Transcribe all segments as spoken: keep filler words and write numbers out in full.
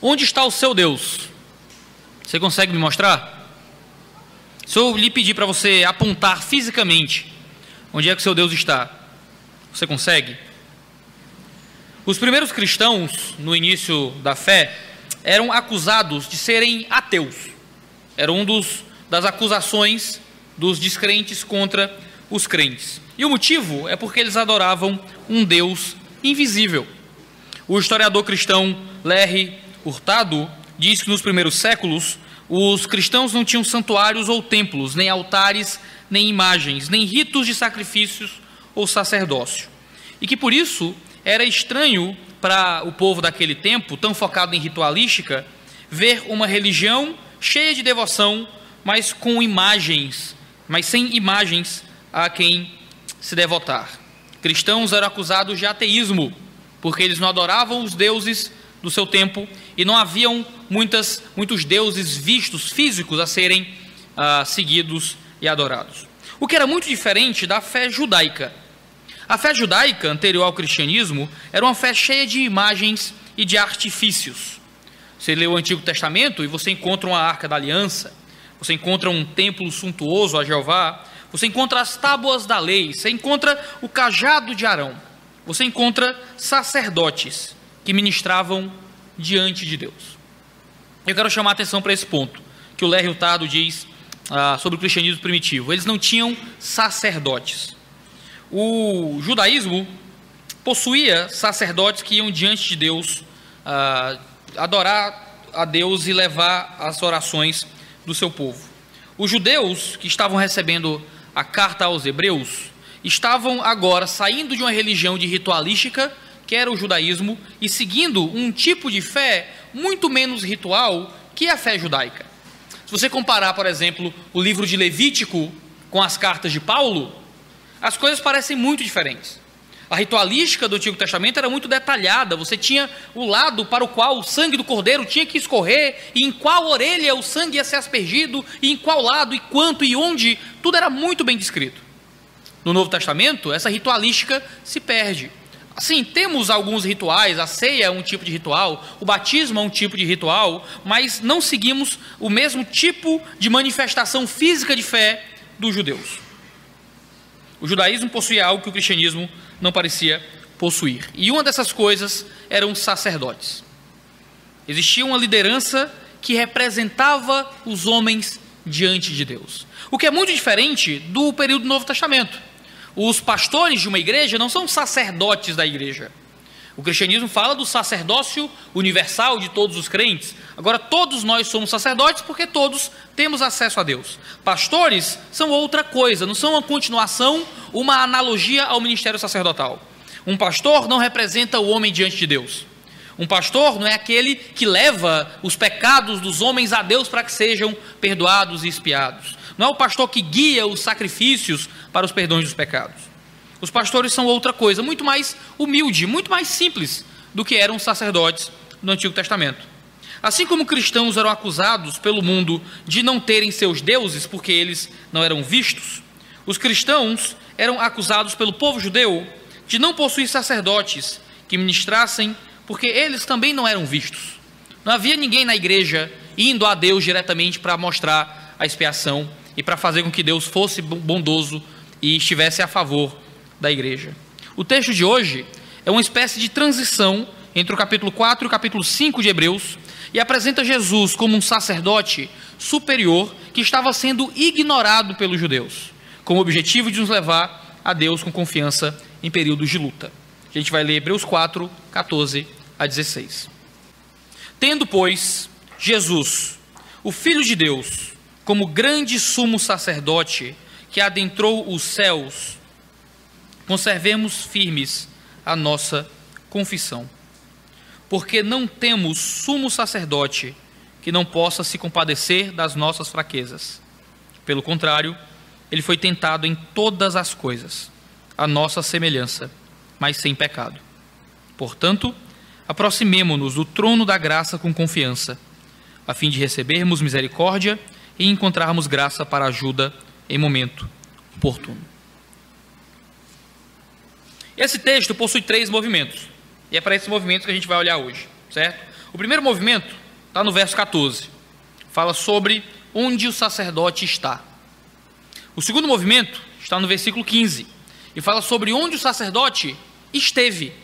Onde está o seu Deus? Você consegue me mostrar? Se eu lhe pedir para você apontar fisicamente, onde é que o seu Deus está? Você consegue? Os primeiros cristãos, no início da fé, eram acusados de serem ateus. Era um dos, das acusações dos descrentes contra os crentes. E o motivo é porque eles adoravam um Deus invisível. O historiador cristão Larry Hurtado diz que nos primeiros séculos os cristãos não tinham santuários ou templos, nem altares, nem imagens, nem ritos de sacrifícios ou sacerdócio. E que por isso era estranho para o povo daquele tempo, tão focado em ritualística, ver uma religião cheia de devoção, mas com imagens, mas sem imagens a quem se devotar. Cristãos eram acusados de ateísmo, porque eles não adoravam os deuses do seu tempo e não haviam muitas, muitos deuses vistos, físicos, a serem ah, seguidos e adorados. O que era muito diferente da fé judaica. A fé judaica, anterior ao cristianismo, era uma fé cheia de imagens e de artifícios. Você lê o Antigo Testamento e você encontra uma Arca da Aliança, você encontra um templo suntuoso a Jeová, você encontra as tábuas da lei, você encontra o cajado de Arão, você encontra sacerdotes que ministravam diante de Deus. Eu quero chamar a atenção para esse ponto, que o Larry Hurtado diz ah, sobre o cristianismo primitivo. Eles não tinham sacerdotes. O judaísmo possuía sacerdotes que iam diante de Deus, ah, adorar a Deus e levar as orações do seu povo. Os judeus que estavam recebendo a carta aos hebreus estavam agora saindo de uma religião de ritualística, que era o judaísmo, e seguindo um tipo de fé muito menos ritual que a fé judaica. Se você comparar, por exemplo, o livro de Levítico com as cartas de Paulo, as coisas parecem muito diferentes. A ritualística do Antigo Testamento era muito detalhada. Você tinha o lado para o qual o sangue do cordeiro tinha que escorrer, e em qual orelha o sangue ia ser aspergido, e em qual lado, e quanto, e onde. Tudo era muito bem descrito. No Novo Testamento, essa ritualística se perde. Assim, temos alguns rituais, a ceia é um tipo de ritual, o batismo é um tipo de ritual, mas não seguimos o mesmo tipo de manifestação física de fé dos judeus. O judaísmo possuía algo que o cristianismo não parecia possuir. E uma dessas coisas eram os sacerdotes. Existia uma liderança que representava os homens diante de Deus. O que é muito diferente do período do Novo Testamento. Os pastores de uma igreja não são sacerdotes da igreja. O cristianismo fala do sacerdócio universal de todos os crentes. Agora, todos nós somos sacerdotes porque todos temos acesso a Deus. Pastores são outra coisa, não são uma continuação, uma analogia ao ministério sacerdotal. Um pastor não representa o homem diante de Deus. Um pastor não é aquele que leva os pecados dos homens a Deus para que sejam perdoados e expiados. Não é o pastor que guia os sacrifícios para os perdões dos pecados. Os pastores são outra coisa, muito mais humilde, muito mais simples do que eram os sacerdotes no Antigo Testamento. Assim como cristãos eram acusados pelo mundo de não terem seus deuses porque eles não eram vistos, os cristãos eram acusados pelo povo judeu de não possuir sacerdotes que ministrassem porque eles também não eram vistos. Não havia ninguém na igreja indo a Deus diretamente para mostrar a expiação e para fazer com que Deus fosse bondoso e estivesse a favor da igreja. O texto de hoje é uma espécie de transição entre o capítulo quatro e o capítulo cinco de Hebreus e apresenta Jesus como um sacerdote superior que estava sendo ignorado pelos judeus, com o objetivo de nos levar a Deus com confiança em períodos de luta. A gente vai ler Hebreus quatro, catorze a dezesseis. Tendo, pois, Jesus, o Filho de Deus, como grande sumo sacerdote que adentrou os céus, conservemos firmes a nossa confissão, porque não temos sumo sacerdote que não possa se compadecer das nossas fraquezas. Pelo contrário, ele foi tentado em todas as coisas, à nossa semelhança, mas sem pecado. Portanto, aproximemo-nos do trono da graça com confiança, a fim de recebermos misericórdia e encontrarmos graça para ajuda em momento oportuno. Esse texto possui três movimentos, e é para esses movimentos que a gente vai olhar hoje, certo? O primeiro movimento está no verso quatorze. Fala sobre onde o sacerdote está. O segundo movimento está no versículo quinze. E fala sobre onde o sacerdote esteve.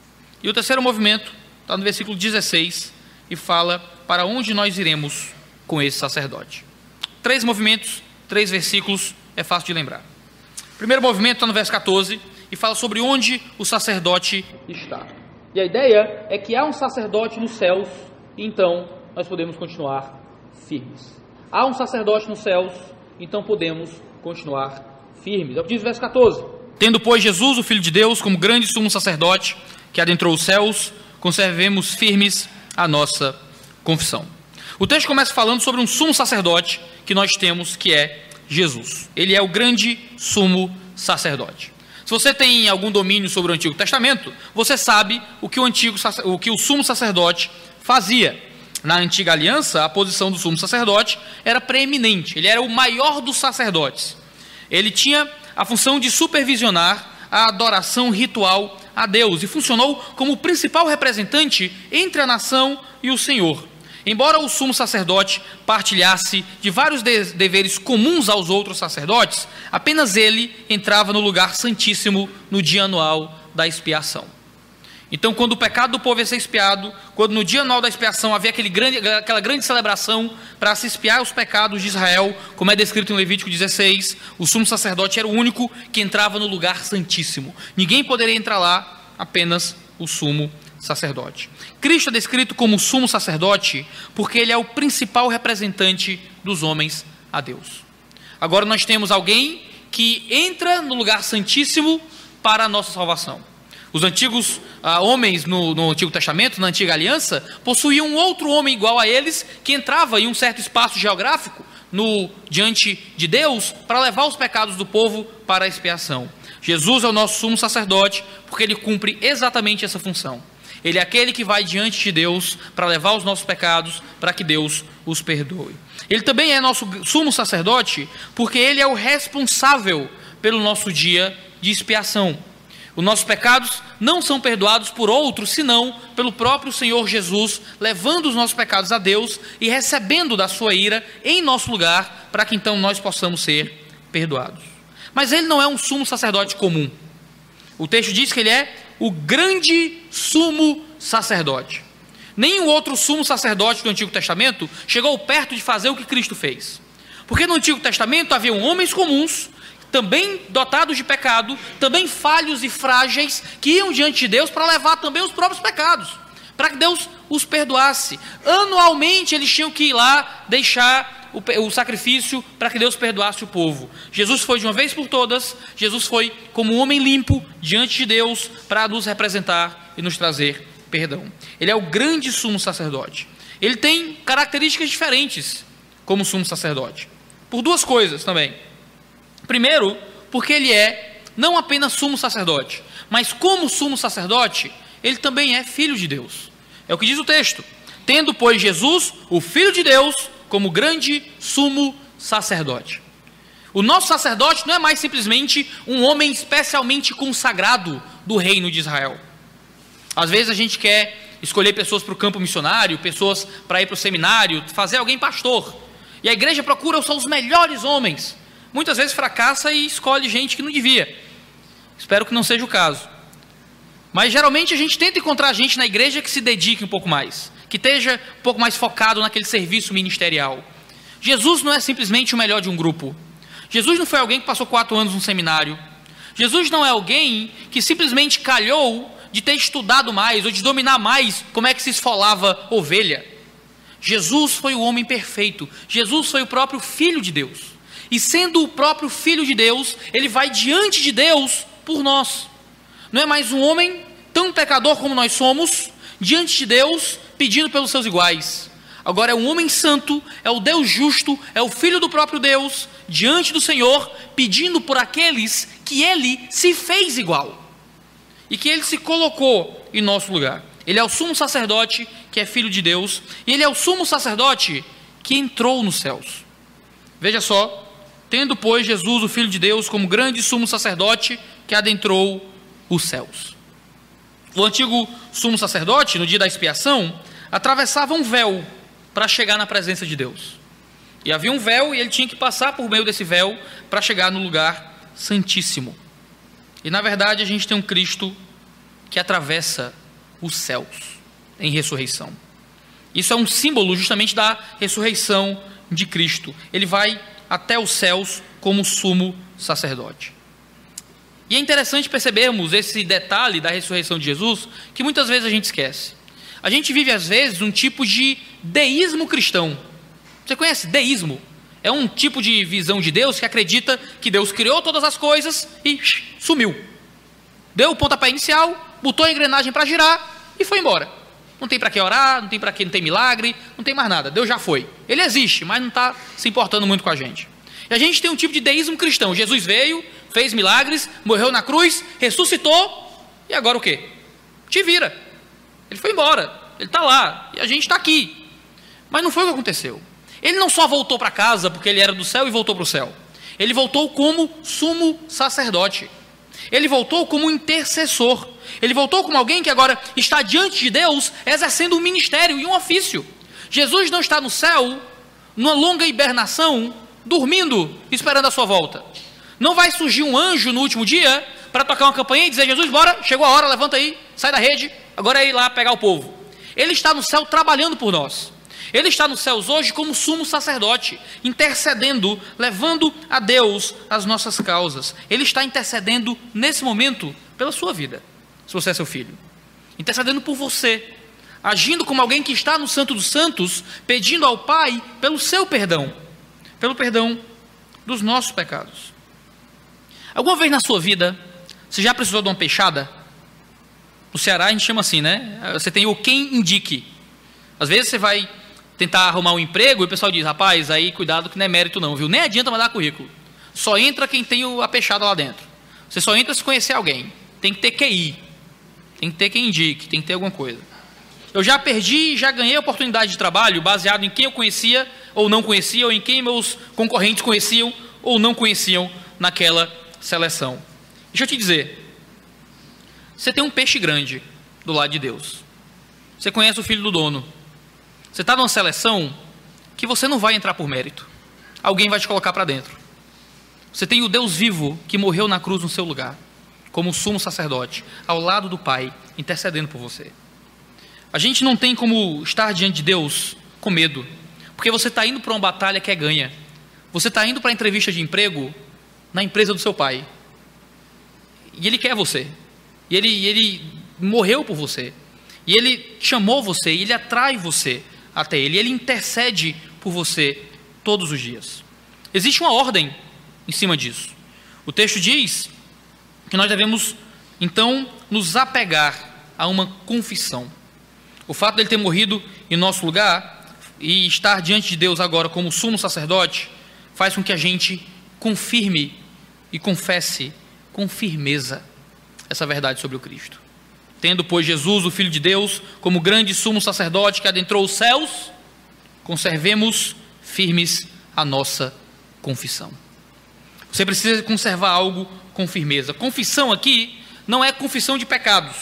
E o terceiro movimento está no versículo dezesseis. E fala para onde nós iremos com esse sacerdote. Três movimentos, três versículos, é fácil de lembrar. O primeiro movimento está no verso quatorze. E fala sobre onde o sacerdote está. E a ideia é que há um sacerdote nos céus. E então nós podemos continuar firmes. Há um sacerdote nos céus, então podemos continuar firmes. É o que diz o verso quatorze. Tendo, pois, Jesus, o Filho de Deus, como grande sumo sacerdote, que adentrou os céus, conservemos firmes a nossa confissão. O texto começa falando sobre um sumo sacerdote que nós temos, que é Jesus. Ele é o grande sumo sacerdote. Se você tem algum domínio sobre o Antigo Testamento, você sabe o que o, antigo, o, que o sumo sacerdote fazia. Na antiga aliança, a posição do sumo sacerdote era preeminente, ele era o maior dos sacerdotes. Ele tinha a função de supervisionar a adoração ritual a Deus e funcionou como o principal representante entre a nação e o Senhor. Embora o sumo sacerdote partilhasse de vários de- deveres comuns aos outros sacerdotes, apenas ele entrava no lugar santíssimo no dia anual da expiação. Então, quando o pecado do povo ia ser expiado, quando no dia anual da expiação havia aquele grande, aquela grande celebração para se expiar os pecados de Israel, como é descrito em Levítico dezesseis, o sumo sacerdote era o único que entrava no lugar santíssimo. Ninguém poderia entrar lá, apenas o sumo sacerdote. Cristo é descrito como sumo sacerdote porque ele é o principal representante dos homens a Deus. Agora nós temos alguém que entra no lugar santíssimo para a nossa salvação. Os antigos ah, homens no, no Antigo Testamento, na Antiga Aliança, possuíam um outro homem igual a eles, que entrava em um certo espaço geográfico no, diante de Deus, para levar os pecados do povo para a expiação. Jesus é o nosso sumo sacerdote, porque ele cumpre exatamente essa função. Ele é aquele que vai diante de Deus para levar os nossos pecados, para que Deus os perdoe. Ele também é nosso sumo sacerdote, porque ele é o responsável pelo nosso dia de expiação. Os nossos pecados não são perdoados por outros, senão pelo próprio Senhor Jesus, levando os nossos pecados a Deus e recebendo da sua ira em nosso lugar, para que então nós possamos ser perdoados. Mas ele não é um sumo sacerdote comum. O texto diz que ele é o grande sumo sacerdote. Nenhum outro sumo sacerdote do Antigo Testamento chegou perto de fazer o que Cristo fez. Porque no Antigo Testamento haviam homens comuns, também dotados de pecado, também falhos e frágeis, que iam diante de Deus para levar também os próprios pecados, para que Deus os perdoasse. Anualmente eles tinham que ir lá deixar o, o sacrifício para que Deus perdoasse o povo. Jesus foi de uma vez por todas, Jesus foi como um homem limpo diante de Deus para nos representar e nos trazer perdão. Ele é o grande sumo sacerdote. Ele tem características diferentes como sumo sacerdote, por duas coisas também. Primeiro, porque ele é não apenas sumo sacerdote, mas como sumo sacerdote, ele também é filho de Deus. É o que diz o texto. Tendo, pois, Jesus, o Filho de Deus, como grande sumo sacerdote. O nosso sacerdote não é mais simplesmente um homem especialmente consagrado do reino de Israel. Às vezes a gente quer escolher pessoas para o campo missionário, pessoas para ir para o seminário, fazer alguém pastor. E a igreja procura só os melhores homens. Muitas vezes fracassa e escolhe gente que não devia. Espero que não seja o caso. Mas geralmente a gente tenta encontrar gente na igreja que se dedique um pouco mais, que esteja um pouco mais focado naquele serviço ministerial. Jesus não é simplesmente o melhor de um grupo. Jesus não foi alguém que passou quatro anos no seminário. Jesus não é alguém que simplesmente calhou de ter estudado mais ou de dominar mais como é que se esfolava ovelha. Jesus foi o homem perfeito. Jesus foi o próprio Filho de Deus. E sendo o próprio Filho de Deus, ele vai diante de Deus por nós. Não é mais um homem tão pecador como nós somos, diante de Deus, pedindo pelos seus iguais. Agora é um homem santo, é o Deus justo, é o Filho do próprio Deus, diante do Senhor, pedindo por aqueles que ele se fez igual. E que ele se colocou em nosso lugar. Ele é o sumo sacerdote, que é Filho de Deus, e ele é o sumo sacerdote que entrou nos céus. Veja só. Tendo, pois, Jesus, o Filho de Deus, como grande sumo sacerdote que adentrou os céus. O antigo sumo sacerdote, no dia da expiação, atravessava um véu para chegar na presença de Deus. E havia um véu e ele tinha que passar por meio desse véu para chegar no lugar santíssimo. E na verdade a gente tem um Cristo que atravessa os céus em ressurreição. Isso é um símbolo justamente da ressurreição de Cristo. Ele vai até os céus como sumo sacerdote. E é interessante percebermos esse detalhe da ressurreição de Jesus, que muitas vezes a gente esquece. A gente vive às vezes um tipo de deísmo cristão. Você conhece deísmo? É um tipo de visão de Deus que acredita que Deus criou todas as coisas e sumiu. Deu o pontapé inicial, botou a engrenagem para girar e foi embora. Não tem para que orar, não tem para que, não tem milagre, não tem mais nada. Deus já foi. Ele existe, mas não está se importando muito com a gente. E a gente tem um tipo de deísmo cristão. Jesus veio, fez milagres, morreu na cruz, ressuscitou, e agora o quê? Te vira. Ele foi embora, ele está lá, e a gente está aqui. Mas não foi o que aconteceu. Ele não só voltou para casa porque ele era do céu e voltou para o céu. Ele voltou como sumo sacerdote. Ele voltou como intercessor. Ele voltou como alguém que agora está diante de Deus, exercendo um ministério e um ofício. Jesus não está no céu, numa longa hibernação, dormindo, esperando a sua volta. Não vai surgir um anjo no último dia para tocar uma campainha e dizer: Jesus, bora, chegou a hora, levanta aí, sai da rede, agora é ir lá pegar o povo. Ele está no céu trabalhando por nós. Ele está nos céus hoje como sumo sacerdote, intercedendo, levando a Deus as nossas causas. Ele está intercedendo nesse momento pela sua vida, se você é seu filho. Intercedendo por você, agindo como alguém que está no Santo dos Santos, pedindo ao Pai pelo seu perdão, pelo perdão dos nossos pecados. Alguma vez na sua vida, você já precisou de uma peixada? No Ceará a gente chama assim, né? Você tem o quem indique. Às vezes você vai tentar arrumar um emprego e o pessoal diz: rapaz, aí cuidado que não é mérito não, viu? Nem adianta mandar currículo. Só entra quem tem a peixada lá dentro. Você só entra se conhecer alguém. Tem que ter Q I. Tem que ter quem indique, tem que ter alguma coisa. Eu já perdi e já ganhei oportunidade de trabalho baseado em quem eu conhecia ou não conhecia, ou em quem meus concorrentes conheciam ou não conheciam naquela seleção. Deixa eu te dizer, você tem um peixe grande do lado de Deus. Você conhece o filho do dono. Você está numa seleção que você não vai entrar por mérito. Alguém vai te colocar para dentro. Você tem o Deus vivo que morreu na cruz no seu lugar, como sumo sacerdote, ao lado do Pai, intercedendo por você. A gente não tem como estar diante de Deus com medo, porque você está indo para uma batalha que é ganha. Você está indo para a entrevista de emprego na empresa do seu pai. E Ele quer você. E ele, ele morreu por você. E Ele chamou você, e Ele atrai você até Ele. E Ele intercede por você todos os dias. Existe uma ordem em cima disso. O texto diz que nós devemos, então, nos apegar a uma confissão. O fato de Ele ter morrido em nosso lugar e estar diante de Deus agora como sumo sacerdote faz com que a gente confirme e confesse com firmeza essa verdade sobre o Cristo. Tendo, pois, Jesus, o Filho de Deus, como grande sumo sacerdote que adentrou os céus, conservemos firmes a nossa confissão. Você precisa conservar algo com firmeza. Confissão aqui não é confissão de pecados.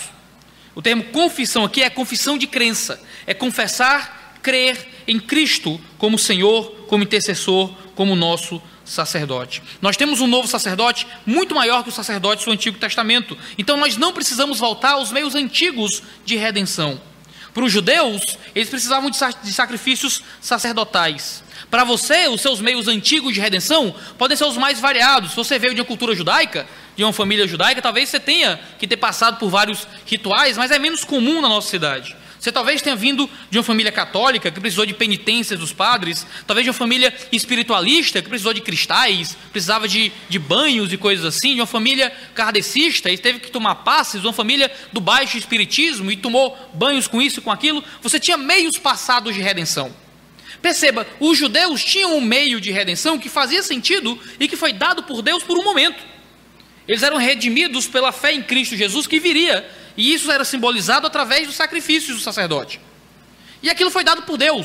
O termo confissão aqui é confissão de crença. É confessar, crer em Cristo como Senhor, como intercessor, como nosso sacerdote. Nós temos um novo sacerdote muito maior que o sacerdote do Antigo Testamento. Então nós não precisamos voltar aos meios antigos de redenção. Para os judeus, eles precisavam de sacrifícios sacerdotais. Para você, os seus meios antigos de redenção podem ser os mais variados. Se você veio de uma cultura judaica, de uma família judaica, talvez você tenha que ter passado por vários rituais, mas é menos comum na nossa cidade. Você talvez tenha vindo de uma família católica que precisou de penitências dos padres, talvez de uma família espiritualista que precisou de cristais, precisava de, de banhos e coisas assim, de uma família kardecista e teve que tomar passes, de uma família do baixo espiritismo e tomou banhos com isso e com aquilo. Você tinha meios passados de redenção. Perceba, os judeus tinham um meio de redenção que fazia sentido e que foi dado por Deus por um momento. Eles eram redimidos pela fé em Cristo Jesus que viria, e isso era simbolizado através dos sacrifícios do sacerdote. E aquilo foi dado por Deus.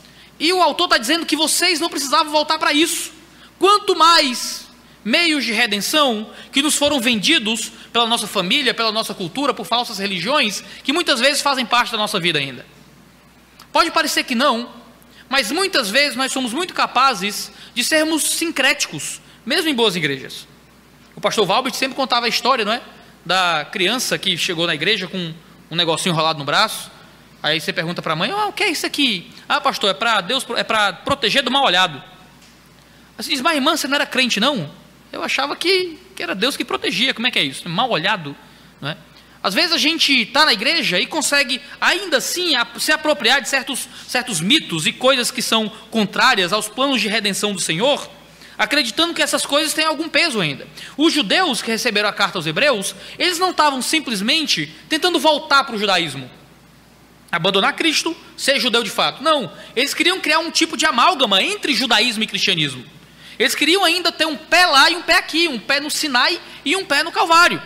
E o autor está dizendo que vocês não precisavam voltar para isso. Quanto mais meios de redenção que nos foram vendidos pela nossa família, pela nossa cultura, por falsas religiões, que muitas vezes fazem parte da nossa vida ainda. Pode parecer que não, mas muitas vezes nós somos muito capazes de sermos sincréticos, mesmo em boas igrejas. O pastor Valbert sempre contava a história, não é? Da criança que chegou na igreja com um negocinho enrolado no braço. Aí você pergunta para a mãe: ah, o que é isso aqui? Ah, pastor, é para Deus, é para proteger do mal olhado. Aí você diz: mas irmã, você não era crente não? Eu achava que, que era Deus que protegia. Como é que é isso? Mal olhado, não é? Às vezes a gente está na igreja e consegue ainda assim se apropriar de certos, certos mitos e coisas que são contrárias aos planos de redenção do Senhor, acreditando que essas coisas têm algum peso ainda. Os judeus que receberam a carta aos hebreus, eles não estavam simplesmente tentando voltar para o judaísmo, abandonar Cristo, ser judeu de fato. Não, eles queriam criar um tipo de amálgama entre judaísmo e cristianismo. Eles queriam ainda ter um pé lá e um pé aqui, um pé no Sinai e um pé no Calvário.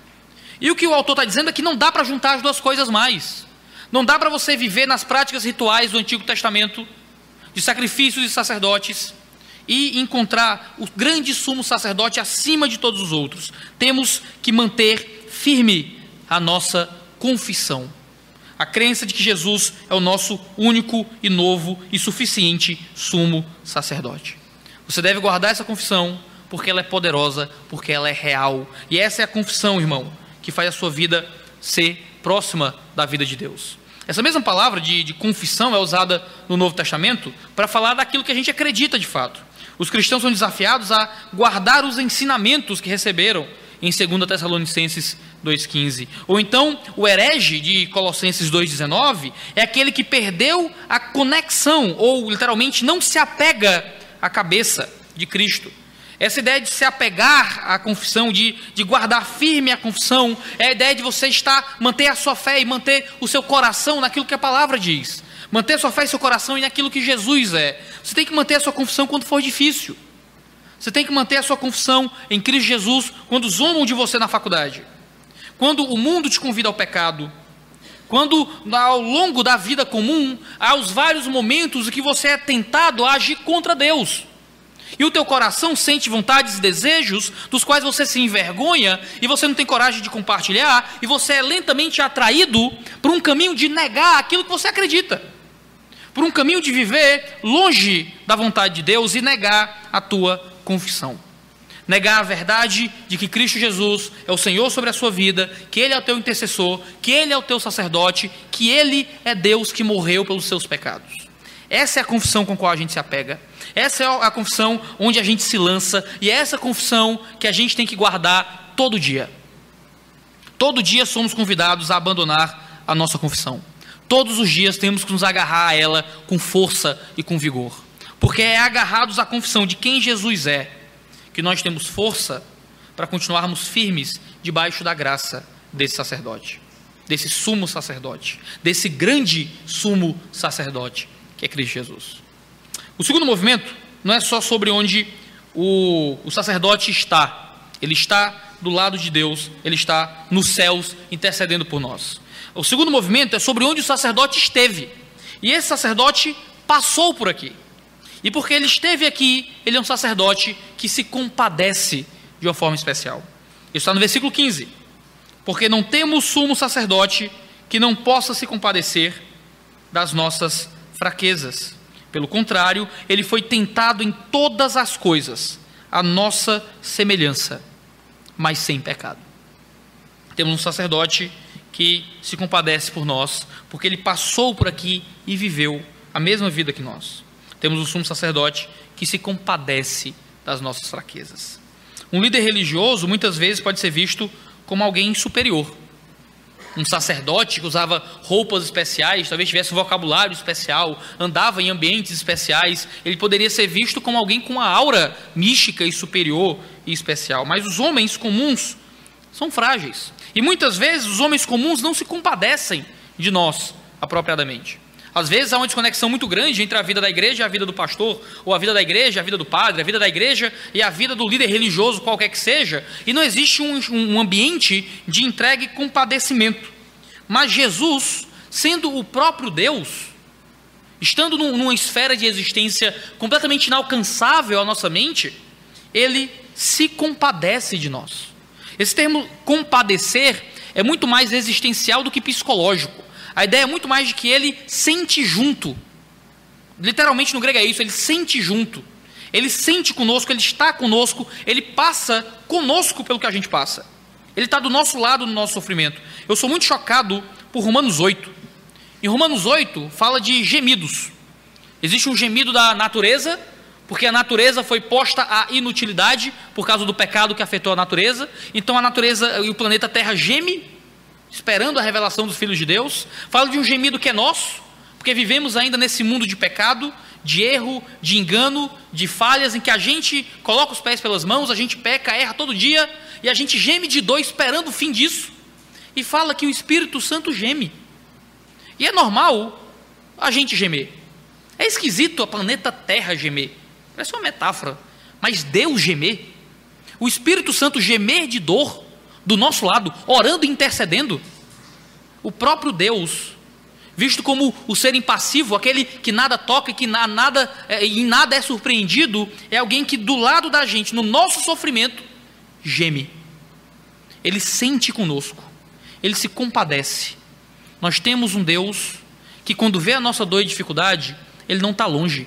E o que o autor está dizendo é que não dá para juntar as duas coisas mais. Não dá para você viver nas práticas rituais do Antigo Testamento, de sacrifícios e sacerdotes, e encontrar o grande sumo sacerdote acima de todos os outros. Temos que manter firme a nossa confissão. A crença de que Jesus é o nosso único e novo e suficiente sumo sacerdote. Você deve guardar essa confissão, porque ela é poderosa, porque ela é real. E essa é a confissão, irmão, que faz a sua vida ser próxima da vida de Deus. Essa mesma palavra de, de confissão é usada no Novo Testamento para falar daquilo que a gente acredita de fato. Os cristãos são desafiados a guardar os ensinamentos que receberam em segunda Tessalonicenses dois quinze. Ou então, o herege de Colossenses dois dezenove é aquele que perdeu a conexão, ou literalmente não se apega à cabeça de Cristo. Essa ideia de se apegar à confissão, de, de guardar firme a confissão, é a ideia de você estar, manter a sua fé e manter o seu coração naquilo que a palavra diz. Manter a sua fé e seu coração naquilo que Jesus é. Você tem que manter a sua confissão quando for difícil. Você tem que manter a sua confissão em Cristo Jesus quando zombam de você na faculdade. Quando o mundo te convida ao pecado. Quando ao longo da vida comum, há os vários momentos em que você é tentado a agir contra Deus. E o teu coração sente vontades e desejos dos quais você se envergonha e você não tem coragem de compartilhar, e você é lentamente atraído por um caminho de negar aquilo que você acredita, por um caminho de viver longe da vontade de Deus e negar a tua confissão. Negar a verdade de que Cristo Jesus é o Senhor sobre a sua vida, que Ele é o teu intercessor, que Ele é o teu sacerdote, que Ele é Deus que morreu pelos seus pecados. Essa é a confissão com a qual a gente se apega. Essa é a confissão onde a gente se lança. E é essa confissão que a gente tem que guardar todo dia. Todo dia somos convidados a abandonar a nossa confissão. Todos os dias temos que nos agarrar a ela com força e com vigor. Porque é agarrados à confissão de quem Jesus é que nós temos força para continuarmos firmes debaixo da graça desse sacerdote, desse sumo sacerdote, desse grande sumo sacerdote que é Cristo Jesus. O segundo movimento não é só sobre onde o, o sacerdote está. Ele está do lado de Deus, ele está nos céus intercedendo por nós. O segundo movimento é sobre onde o sacerdote esteve. E esse sacerdote passou por aqui. E porque ele esteve aqui, ele é um sacerdote que se compadece de uma forma especial. Isso está no versículo quinze. Porque não temos sumo sacerdote que não possa se compadecer das nossas fraquezas. Pelo contrário, ele foi tentado em todas as coisas, a nossa semelhança, mas sem pecado. Temos um sacerdote que se compadece por nós, porque ele passou por aqui e viveu a mesma vida que nós. Temos um sumo sacerdote que se compadece das nossas fraquezas. Um líder religioso muitas vezes pode ser visto como alguém superior. Um sacerdote que usava roupas especiais, talvez tivesse um vocabulário especial, andava em ambientes especiais, ele poderia ser visto como alguém com uma aura mística e superior e especial. Mas os homens comuns são frágeis. E muitas vezes os homens comuns não se compadecem de nós apropriadamente. Às vezes há uma desconexão muito grande entre a vida da igreja e a vida do pastor, ou a vida da igreja e a vida do padre, a vida da igreja e a vida do líder religioso, qualquer que seja, e não existe um, um ambiente de entrega e compadecimento. Mas Jesus, sendo o próprio Deus, estando num, numa esfera de existência completamente inalcançável à nossa mente, ele se compadece de nós. Esse termo compadecer é muito mais existencial do que psicológico. A ideia é muito mais de que ele sente junto. Literalmente no grego é isso, ele sente junto. Ele sente conosco, ele está conosco, ele passa conosco pelo que a gente passa. Ele está do nosso lado no nosso sofrimento. Eu sou muito chocado por Romanos oito. Em Romanos oito fala de gemidos. Existe um gemido da natureza, porque a natureza foi posta à inutilidade por causa do pecado que afetou a natureza. Então a natureza e o planeta Terra geme, esperando a revelação dos filhos de Deus. Fala de um gemido que é nosso, porque vivemos ainda nesse mundo de pecado, de erro, de engano, de falhas, em que a gente coloca os pés pelas mãos, a gente peca, erra todo dia, e a gente geme de dor esperando o fim disso. E fala que o Espírito Santo geme. E é normal a gente gemer. É esquisito a planeta Terra gemer. Parece uma metáfora. Mas Deus gemer. O Espírito Santo gemer de dor do nosso lado, orando e intercedendo. O próprio Deus, visto como o ser impassivo, aquele que nada toca e que na, nada, é, em nada é surpreendido, é alguém que do lado da gente, no nosso sofrimento, geme. Ele sente conosco. Ele se compadece. Nós temos um Deus que quando vê a nossa dor e dificuldade, Ele não está longe.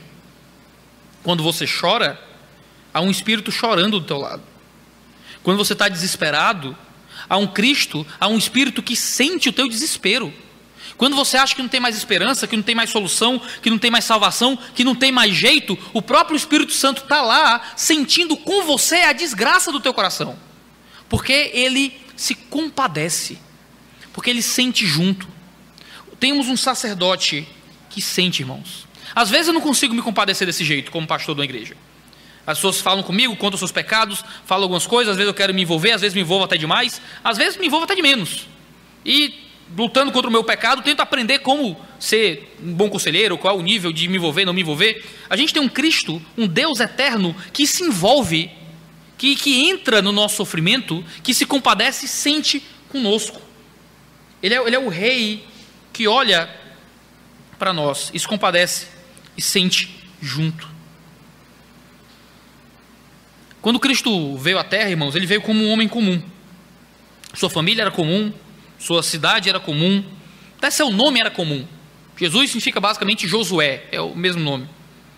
Quando você chora, há um Espírito chorando do teu lado. Quando você está desesperado, há um Cristo, há um Espírito que sente o teu desespero. Quando você acha que não tem mais esperança, que não tem mais solução, que não tem mais salvação, que não tem mais jeito, o próprio Espírito Santo está lá, sentindo com você a desgraça do teu coração. Porque Ele se compadece. Porque Ele sente junto. Temos um sacerdote que sente, irmãos. Às vezes eu não consigo me compadecer desse jeito, como pastor da igreja. As pessoas falam comigo, contam os seus pecados, falam algumas coisas, às vezes eu quero me envolver, às vezes me envolvo até demais, às vezes me envolvo até de menos. E lutando contra o meu pecado, tento aprender como ser um bom conselheiro, qual é o nível de me envolver, não me envolver. A gente tem um Cristo, um Deus eterno, que se envolve, que, que entra no nosso sofrimento, que se compadece e sente conosco. Ele é, ele é o rei que olha para nós e se compadece e sente junto. Quando Cristo veio à terra, irmãos, ele veio como um homem comum. Sua família era comum, sua cidade era comum, até seu nome era comum. Jesus significa basicamente Josué, é o mesmo nome.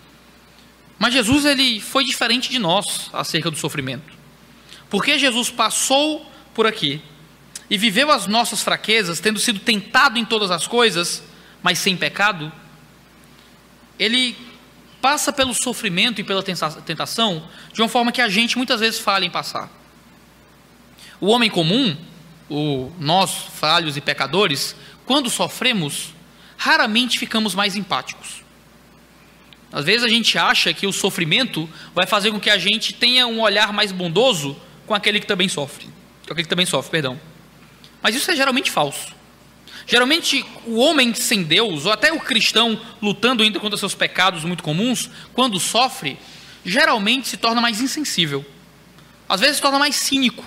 Mas Jesus, ele foi diferente de nós acerca do sofrimento. Porque Jesus passou por aqui e viveu as nossas fraquezas, tendo sido tentado em todas as coisas, mas sem pecado, ele passa pelo sofrimento e pela tentação de uma forma que a gente muitas vezes falha em passar. O homem comum, o nós falhos e pecadores, quando sofremos, raramente ficamos mais empáticos. Às vezes a gente acha que o sofrimento vai fazer com que a gente tenha um olhar mais bondoso com aquele que também sofre, com aquele que também sofre, perdão. Mas isso é geralmente falso. Geralmente o homem sem Deus, ou até o cristão lutando ainda contra seus pecados muito comuns, quando sofre, geralmente se torna mais insensível. Às vezes se torna mais cínico.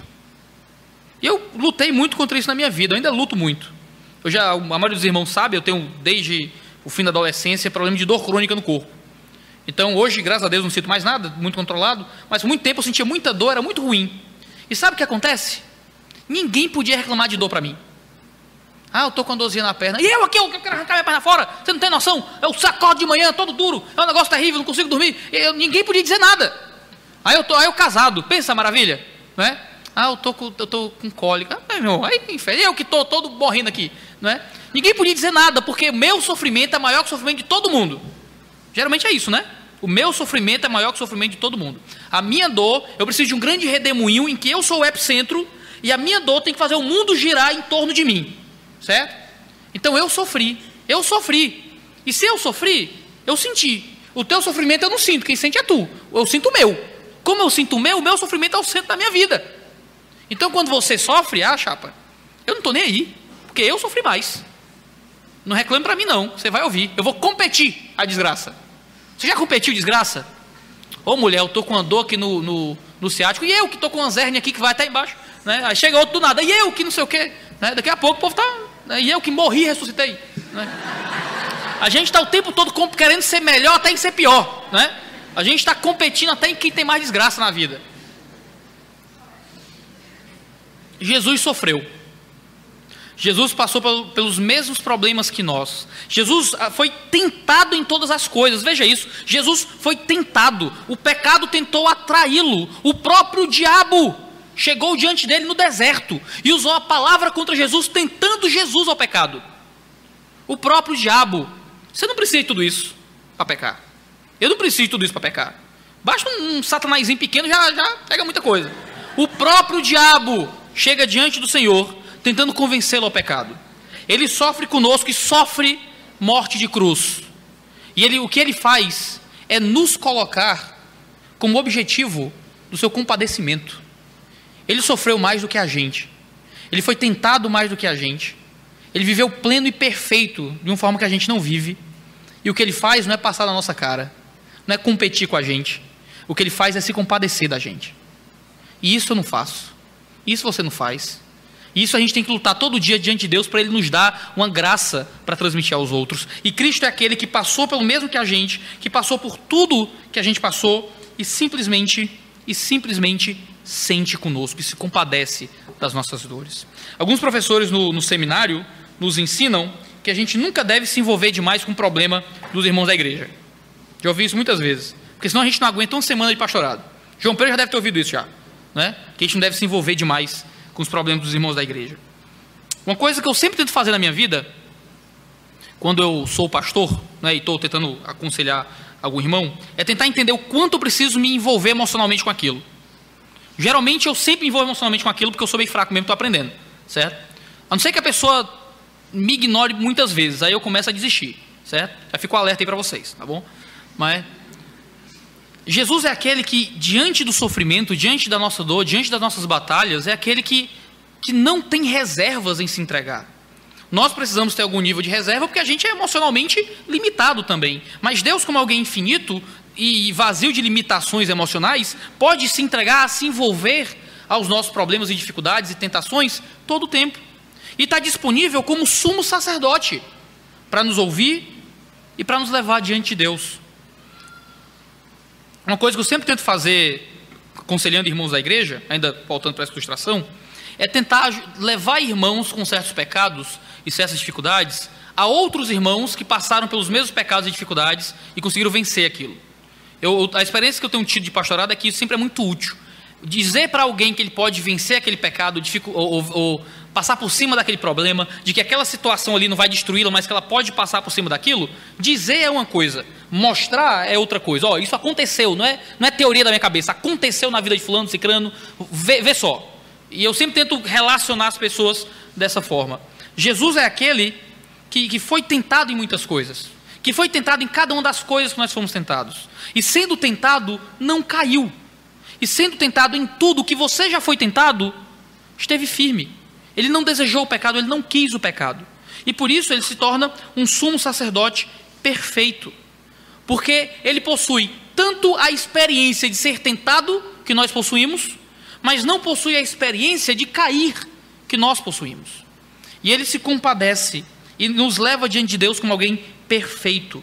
E eu lutei muito contra isso na minha vida, eu ainda luto muito. Eu já, a maioria dos irmãos sabe, eu tenho desde o fim da adolescência problema de dor crônica no corpo. Então hoje, graças a Deus, não sinto mais nada, muito controlado, mas por muito tempo eu sentia muita dor, era muito ruim. E sabe o que acontece? Ninguém podia reclamar de dor para mim. Ah, eu estou com a dorzinha na perna. E eu aqui, eu quero arrancar minha perna fora. Você não tem noção? Eu sacodo de manhã, todo duro. É um negócio terrível, não consigo dormir. Eu, ninguém podia dizer nada. Aí eu tô, aí eu casado, pensa maravilha, não é? Ah, eu tô com, eu tô com cólica. Ah, meu, aí inferno, eu que estou todo morrendo aqui, não é? Ninguém podia dizer nada, porque meu sofrimento é maior que o sofrimento de todo mundo. Geralmente é isso, né? O meu sofrimento é maior que o sofrimento de todo mundo. A minha dor, eu preciso de um grande redemoinho em que eu sou o epicentro e a minha dor tem que fazer o mundo girar em torno de mim, certo? Então eu sofri, eu sofri. E se eu sofri, eu senti. O teu sofrimento eu não sinto, quem sente é tu. Eu sinto o meu. Como eu sinto o meu, o meu sofrimento é o centro da minha vida. Então quando você sofre, ah, chapa, eu não estou nem aí, porque eu sofri mais. Não reclame para mim não, você vai ouvir. Eu vou competir a desgraça. Você já competiu desgraça? Ô mulher, eu estou com uma dor aqui no, no, no ciático, e eu que estou com uma hérnia aqui que vai até embaixo, né? Aí chega outro do nada, e eu que não sei o quê, né? Daqui a pouco o povo está, né? E eu que morri e ressuscitei, né? A gente está o tempo todo querendo ser melhor até em ser pior, né? A gente está competindo até em quem tem mais desgraça na vida. Jesus sofreu. Jesus passou pelos mesmos problemas que nós. Jesus foi tentado em todas as coisas. Veja isso. Jesus foi tentado. O pecado tentou atraí-lo. O próprio diabo chegou diante dele no deserto e usou a palavra contra Jesus, tentando Jesus ao pecado. O próprio diabo. Você não precisa de tudo isso para pecar. Eu não preciso de tudo isso para pecar. Basta um satanazinho pequeno, já, já pega muita coisa. O próprio diabo chega diante do Senhor, tentando convencê-lo ao pecado. Ele sofre conosco e sofre morte de cruz. E ele, o que ele faz é nos colocar como objetivo do seu compadecimento. Ele sofreu mais do que a gente. Ele foi tentado mais do que a gente. Ele viveu pleno e perfeito de uma forma que a gente não vive. E o que ele faz não é passar na nossa cara, não é competir com a gente. O que ele faz é se compadecer da gente. E isso eu não faço. Isso você não faz. E isso a gente tem que lutar todo dia diante de Deus para Ele nos dar uma graça para transmitir aos outros. E Cristo é aquele que passou pelo mesmo que a gente, que passou por tudo que a gente passou e simplesmente, e simplesmente sente conosco e se compadece das nossas dores. Alguns professores no, no seminário nos ensinam que a gente nunca deve se envolver demais com o problema dos irmãos da igreja. Já ouvi isso muitas vezes, porque senão a gente não aguenta uma semana de pastorado. João Pedro já deve ter ouvido isso já, né? Que a gente não deve se envolver demais com os problemas dos irmãos da igreja. Uma coisa que eu sempre tento fazer na minha vida, quando eu sou pastor, né, e estou tentando aconselhar algum irmão, é tentar entender o quanto eu preciso me envolver emocionalmente com aquilo. Geralmente eu sempre me envolvo emocionalmente com aquilo porque eu sou bem fraco mesmo, estou aprendendo, certo? A não ser que a pessoa me ignore muitas vezes, aí eu começo a desistir, certo? Já fico alerta aí para vocês, tá bom? Mas Jesus é aquele que, diante do sofrimento, diante da nossa dor, diante das nossas batalhas, é aquele que, que não tem reservas em se entregar. Nós precisamos ter algum nível de reserva porque a gente é emocionalmente limitado também. Mas Deus, como alguém infinito e vazio de limitações emocionais, pode se entregar, se envolver aos nossos problemas e dificuldades e tentações todo o tempo. E está disponível como sumo sacerdote para nos ouvir e para nos levar diante de Deus. Uma coisa que eu sempre tento fazer, aconselhando irmãos da igreja, ainda voltando para essa ilustração, é tentar levar irmãos com certos pecados e certas dificuldades a outros irmãos que passaram pelos mesmos pecados e dificuldades e conseguiram vencer aquilo. Eu, a experiência que eu tenho tido de pastorado é que isso sempre é muito útil. Dizer para alguém que ele pode vencer aquele pecado ou, ou, ou passar por cima daquele problema, de que aquela situação ali não vai destruí-la, mas que ela pode passar por cima daquilo, dizer é uma coisa, mostrar é outra coisa. Ó, isso aconteceu, não é, não é teoria da minha cabeça, aconteceu na vida de fulano, cicrano, vê, vê só. E eu sempre tento relacionar as pessoas dessa forma. Jesus é aquele que, que foi tentado em muitas coisas, que foi tentado em cada uma das coisas que nós fomos tentados, e sendo tentado, não caiu, e sendo tentado em tudo que você já foi tentado, esteve firme. Ele não desejou o pecado, ele não quis o pecado, e por isso ele se torna um sumo sacerdote perfeito, porque ele possui tanto a experiência de ser tentado, que nós possuímos, mas não possui a experiência de cair, que nós possuímos. E ele se compadece e nos leva diante de Deus como alguém perfeito,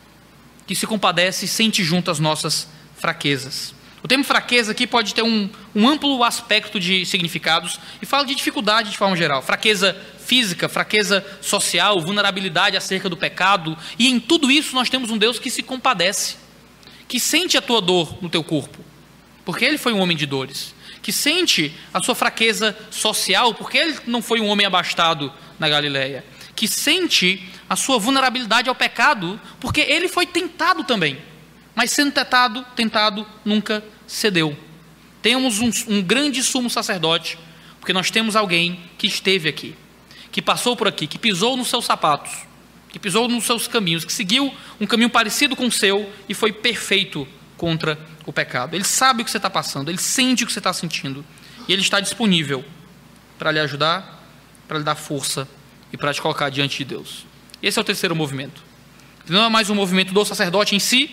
que se compadece e sente junto as nossas fraquezas. O termo fraqueza aqui pode ter um, um amplo aspecto de significados e fala de dificuldade de forma geral. Fraqueza física, fraqueza social, vulnerabilidade acerca do pecado. E em tudo isso nós temos um Deus que se compadece, que sente a tua dor no teu corpo, porque ele foi um homem de dores, que sente a sua fraqueza social, porque ele não foi um homem abastado na Galileia, que sente a sua vulnerabilidade ao pecado, porque ele foi tentado também, mas sendo tentado, tentado nunca cedeu. Temos um, um grande sumo sacerdote, porque nós temos alguém que esteve aqui, que passou por aqui, que pisou nos seus sapatos, que pisou nos seus caminhos, que seguiu um caminho parecido com o seu e foi perfeito contra o pecado. Ele sabe o que você está passando, ele sente o que você está sentindo, e ele está disponível para lhe ajudar, para lhe dar força e para te colocar diante de Deus. Esse é o terceiro movimento. Não é mais um movimento do sacerdote em si,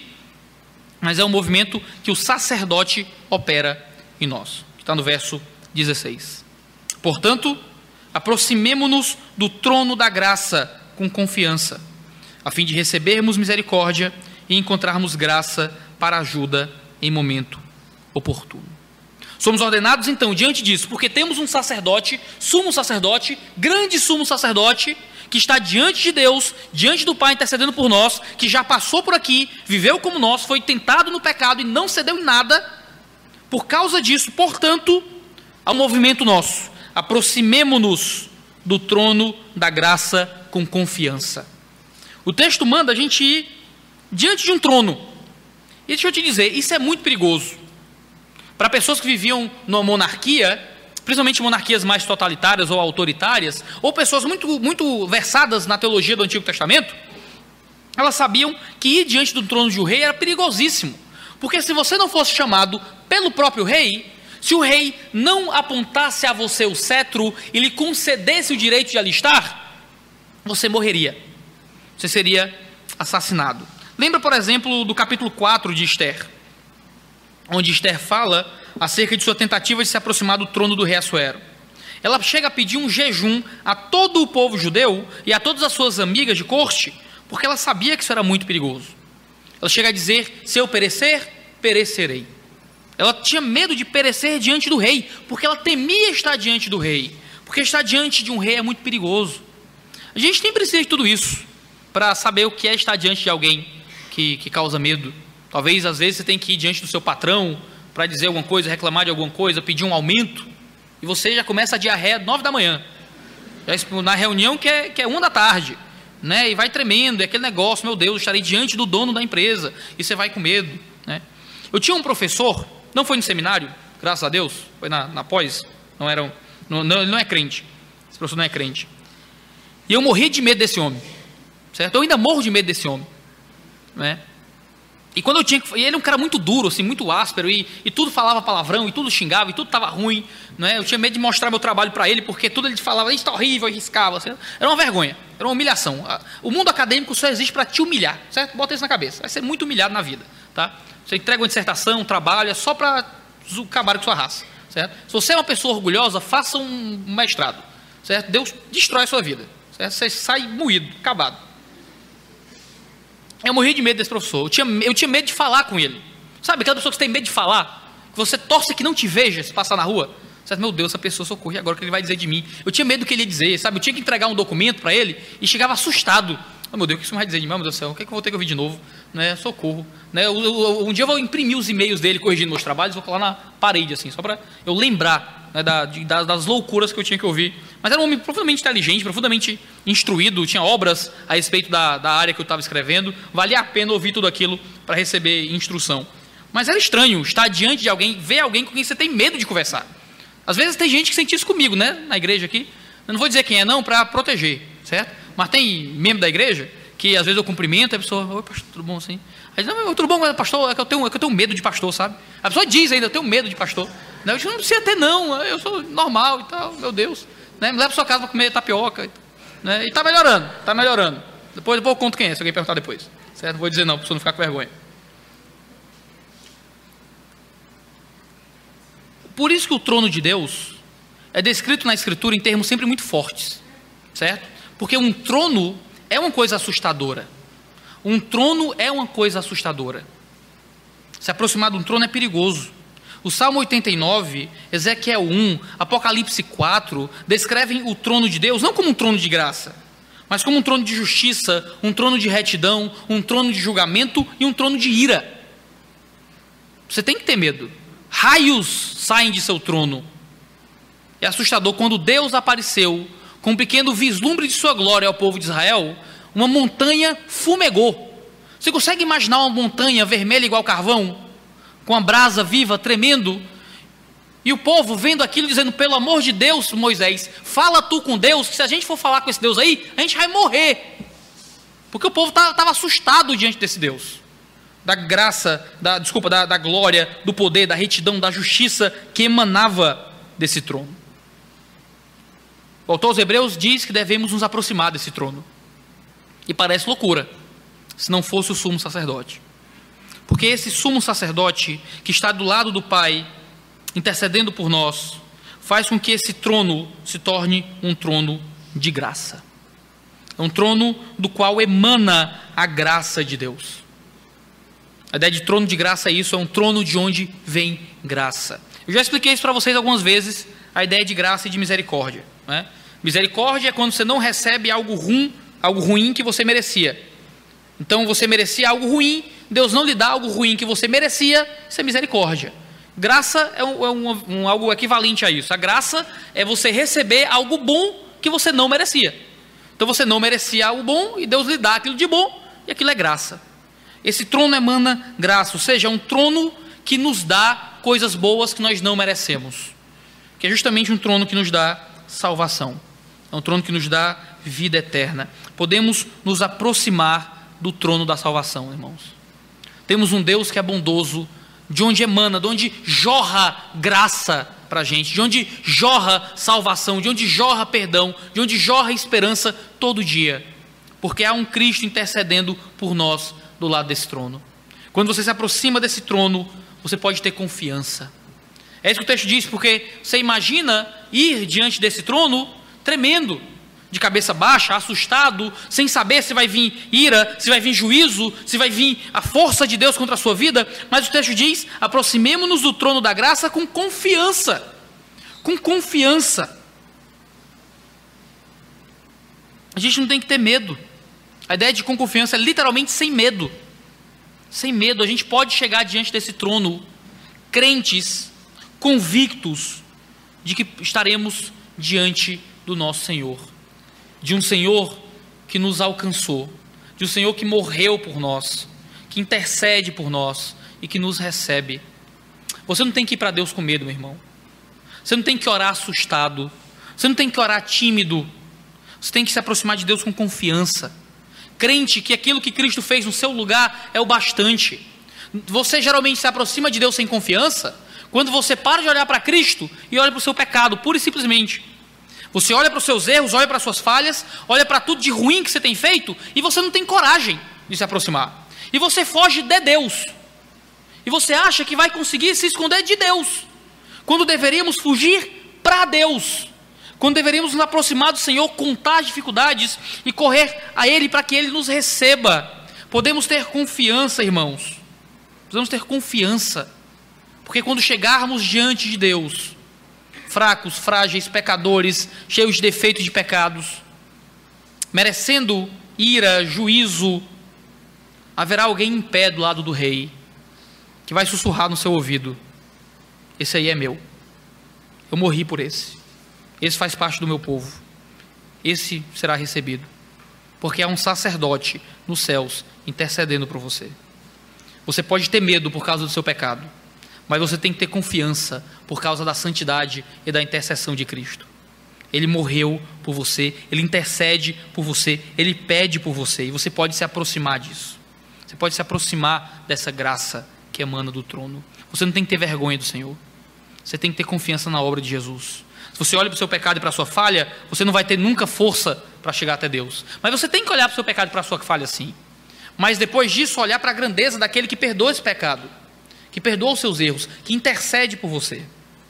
mas é um movimento que o sacerdote opera em nós, que está no verso dezesseis. Portanto, aproximemo-nos do trono da graça com confiança, a fim de recebermos misericórdia e encontrarmos graça para ajuda em momento oportuno. Somos ordenados então diante disso, porque temos um sacerdote, sumo sacerdote, grande sumo sacerdote, que está diante de Deus, diante do Pai, intercedendo por nós, que já passou por aqui, viveu como nós, foi tentado no pecado e não cedeu em nada. Por causa disso, portanto, há um movimento nosso. Aproximemo-nos do trono da graça com confiança. O texto manda a gente ir diante de um trono. E deixa eu te dizer, isso é muito perigoso. Para pessoas que viviam numa monarquia, principalmente monarquias mais totalitárias ou autoritárias, ou pessoas muito, muito versadas na teologia do Antigo Testamento, elas sabiam que ir diante do trono de um rei era perigosíssimo. Porque se você não fosse chamado pelo próprio rei, se o rei não apontasse a você o cetro e lhe concedesse o direito de alistar, você morreria. Você seria assassinado. Lembra, por exemplo, do capítulo quatro de Esther, onde Esther fala acerca de sua tentativa de se aproximar do trono do rei Assuero. Ela chega a pedir um jejum a todo o povo judeu e a todas as suas amigas de corte, porque ela sabia que isso era muito perigoso. Ela chega a dizer, se eu perecer, perecerei. Ela tinha medo de perecer diante do rei, porque ela temia estar diante do rei, porque estar diante de um rei é muito perigoso. A gente nem precisa de tudo isso para saber o que é estar diante de alguém que, que causa medo. Talvez, às vezes, você tem que ir diante do seu patrão para dizer alguma coisa, reclamar de alguma coisa, pedir um aumento, e você já começa a diarreia nove da manhã, já na reunião que é, que é uma da tarde, né? E vai tremendo, é aquele negócio, meu Deus, eu estarei diante do dono da empresa, e você vai com medo, né? Eu tinha um professor, não foi no seminário, graças a Deus, foi na, na pós, não era, um, não, não, ele não é crente, esse professor não é crente, e eu morria de medo desse homem, certo? Eu ainda morro de medo desse homem, né? E quando eu tinha que, e ele é um cara muito duro, assim, muito áspero, e, e tudo falava palavrão, e tudo xingava, e tudo estava ruim, né? Eu tinha medo de mostrar meu trabalho para ele, porque tudo ele falava, isso está horrível, e riscava, assim. Era uma vergonha, era uma humilhação. O mundo acadêmico só existe para te humilhar, certo? Bota isso na cabeça, vai ser muito humilhado na vida, tá? Você entrega uma dissertação, um trabalho, é só para acabar com sua raça, certo? Se você é uma pessoa orgulhosa, faça um mestrado, certo? Deus destrói a sua vida, certo? Você sai moído, acabado. Eu morri de medo desse professor, eu tinha, eu tinha medo de falar com ele. Sabe, aquela pessoa que você tem medo de falar, que você torce que não te veja se passar na rua. Você diz, meu Deus, essa pessoa socorre agora, o que ele vai dizer de mim? Eu tinha medo do que ele ia dizer, sabe? Eu tinha que entregar um documento para ele e chegava assustado. Oh, meu Deus, o que isso vai dizer de mim? Meu Deus do céu, o que, é que eu vou ter que ouvir de novo? Né? Socorro. Né? Eu, eu, um dia eu vou imprimir os e-mails dele corrigindo meus trabalhos, vou colar na parede, assim, só para eu lembrar, né, da, de, das, das loucuras que eu tinha que ouvir. Mas era um homem profundamente inteligente, profundamente instruído, tinha obras a respeito da, da área que eu estava escrevendo, valia a pena ouvir tudo aquilo para receber instrução. Mas era estranho estar diante de alguém, ver alguém com quem você tem medo de conversar. Às vezes tem gente que sente isso comigo, né, na igreja aqui. Eu não vou dizer quem é não, para proteger, certo? Mas tem membro da igreja que às vezes eu cumprimento, a pessoa, oi pastor, tudo bom assim? Aí diz, não, tudo bom, mas pastor, é que, eu tenho, é que eu tenho medo de pastor, sabe? A pessoa diz ainda, eu tenho medo de pastor. Eu digo, não precisa ter não, eu sou normal e tal, meu Deus. Né? Me leva para sua casa para comer tapioca, né? E está melhorando, está melhorando. Depois, depois eu conto quem é, se alguém perguntar depois. Certo? Não vou dizer não, para você não ficar com vergonha. Por isso que o trono de Deus é descrito na Escritura em termos sempre muito fortes, certo? Porque um trono é uma coisa assustadora. Um trono é uma coisa assustadora. Se aproximar de um trono é perigoso. O Salmo oitenta e nove, Ezequiel um, Apocalipse quatro, descrevem o trono de Deus não como um trono de graça, mas como um trono de justiça, um trono de retidão, um trono de julgamento e um trono de ira. Você tem que ter medo. Raios saem de seu trono. É assustador quando Deus apareceu com um pequeno vislumbre de sua glória ao povo de Israel, uma montanha fumegou. Você consegue imaginar uma montanha vermelha igual carvão? Com a brasa viva, tremendo, e o povo vendo aquilo, dizendo, pelo amor de Deus, Moisés, fala tu com Deus, que se a gente for falar com esse Deus aí, a gente vai morrer, porque o povo estava assustado diante desse Deus, da graça, da, desculpa, da, da glória, do poder, da retidão, da justiça, que emanava desse trono. O autor aos Hebreus diz que devemos nos aproximar desse trono, e parece loucura, se não fosse o sumo sacerdote. Porque esse sumo sacerdote que está do lado do Pai, intercedendo por nós, faz com que esse trono se torne um trono de graça. É um trono do qual emana a graça de Deus. A ideia de trono de graça é isso, é um trono de onde vem graça. Eu já expliquei isso para vocês algumas vezes, a ideia de graça e de misericórdia, né? Misericórdia é quando você não recebe algo ruim, algo ruim que você merecia. Então você merecia algo ruim, Deus não lhe dá algo ruim que você merecia, isso é misericórdia. Graça é, um, é um, um, algo equivalente a isso. A graça é você receber algo bom que você não merecia. Então você não merecia algo bom e Deus lhe dá aquilo de bom e aquilo é graça. Esse trono emana graça, ou seja, é um trono que nos dá coisas boas que nós não merecemos. Que é justamente um trono que nos dá salvação. É um trono que nos dá vida eterna. Podemos nos aproximar do trono da salvação, irmãos. Temos um Deus que é bondoso, de onde emana, de onde jorra graça para a gente, de onde jorra salvação, de onde jorra perdão, de onde jorra esperança todo dia. Porque há um Cristo intercedendo por nós do lado desse trono. Quando você se aproxima desse trono, você pode ter confiança. É isso que o texto diz, porque você imagina ir diante desse trono tremendo, de cabeça baixa, assustado, sem saber se vai vir ira, se vai vir juízo, se vai vir a força de Deus contra a sua vida. Mas o texto diz: aproximemo-nos do trono da graça com confiança. Com confiança. A gente não tem que ter medo. A ideia de com confiança é literalmente sem medo. Sem medo, a gente pode chegar diante desse trono crentes, convictos de que estaremos diante do nosso Senhor, de um Senhor que nos alcançou, de um Senhor que morreu por nós, que intercede por nós e que nos recebe. Você não tem que ir para Deus com medo, meu irmão. Você não tem que orar assustado. Você não tem que orar tímido. Você tem que se aproximar de Deus com confiança, crente que aquilo que Cristo fez no seu lugar é o bastante. Você geralmente se aproxima de Deus sem confiança quando você para de olhar para Cristo e olha para o seu pecado, pura e simplesmente. Você olha para os seus erros, olha para as suas falhas, olha para tudo de ruim que você tem feito e você não tem coragem de se aproximar. E você foge de Deus. E você acha que vai conseguir se esconder de Deus, quando deveríamos fugir para Deus. Quando deveríamos nos aproximar do Senhor, contar as dificuldades e correr a Ele para que Ele nos receba. Podemos ter confiança, irmãos. Precisamos ter confiança. Porque quando chegarmos diante de Deus, fracos, frágeis, pecadores, cheios de defeitos e de pecados, merecendo ira, juízo, haverá alguém em pé do lado do rei, que vai sussurrar no seu ouvido: esse aí é meu. Eu morri por esse. Esse faz parte do meu povo. Esse será recebido. Porque há um sacerdote nos céus intercedendo por você. Você pode ter medo por causa do seu pecado, mas você tem que ter confiança por causa da santidade e da intercessão de Cristo. Ele morreu por você, Ele intercede por você, Ele pede por você, e você pode se aproximar disso. Você pode se aproximar dessa graça que emana do trono. Você não tem que ter vergonha do Senhor. Você tem que ter confiança na obra de Jesus. Se você olha para o seu pecado e para a sua falha, você não vai ter nunca força para chegar até Deus. Mas você tem que olhar para o seu pecado e para a sua falha sim. Mas depois disso, olhar para a grandeza daquele que perdoa esse pecado, que perdoa os seus erros, que intercede por você.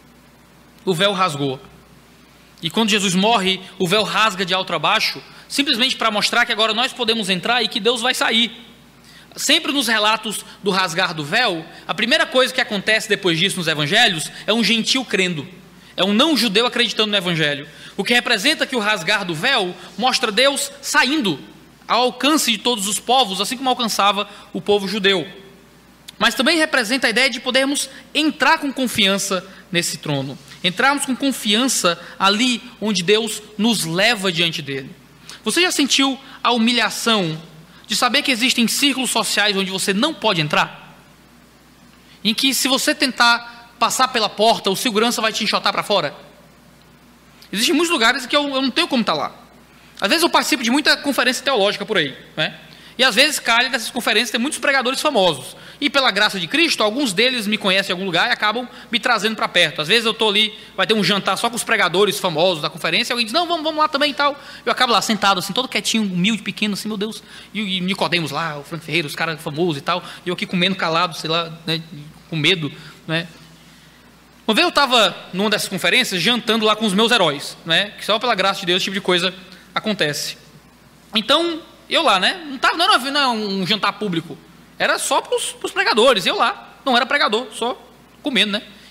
O véu rasgou. E quando Jesus morre, o véu rasga de alto a baixo, simplesmente para mostrar que agora nós podemos entrar e que Deus vai sair. Sempre nos relatos do rasgar do véu, a primeira coisa que acontece depois disso nos evangelhos é um gentil crendo. É um não judeu acreditando no evangelho. O que representa que o rasgar do véu mostra Deus saindo ao alcance de todos os povos, assim como alcançava o povo judeu. Mas também representa a ideia de podermos entrar com confiança nesse trono. Entrarmos com confiança ali onde Deus nos leva diante dele. Você já sentiu a humilhação de saber que existem círculos sociais onde você não pode entrar? Em que se você tentar passar pela porta, o segurança vai te enxotar para fora? Existem muitos lugares que eu, eu não tenho como estar lá. Às vezes eu participo de muita conferência teológica por aí, né? E às vezes calha dessas conferências tem muitos pregadores famosos. E pela graça de Cristo, alguns deles me conhecem em algum lugar e acabam me trazendo para perto. Às vezes eu estou ali, vai ter um jantar só com os pregadores famosos da conferência, e alguém diz: não, vamos, vamos lá também e tal. Eu acabo lá sentado assim, todo quietinho, humilde, pequeno, assim, meu Deus. E, e Nicodemos lá, o Franco Ferreira, os caras famosos e tal. E eu aqui comendo calado, sei lá, né, com medo, né? Uma vez eu estava numa dessas conferências jantando lá com os meus heróis, né? Que só pela graça de Deus esse tipo de coisa acontece. Então, eu lá, né? Não, tava, não, era, não era um jantar público, era só para os pregadores, eu lá. Não era pregador, só comendo, né?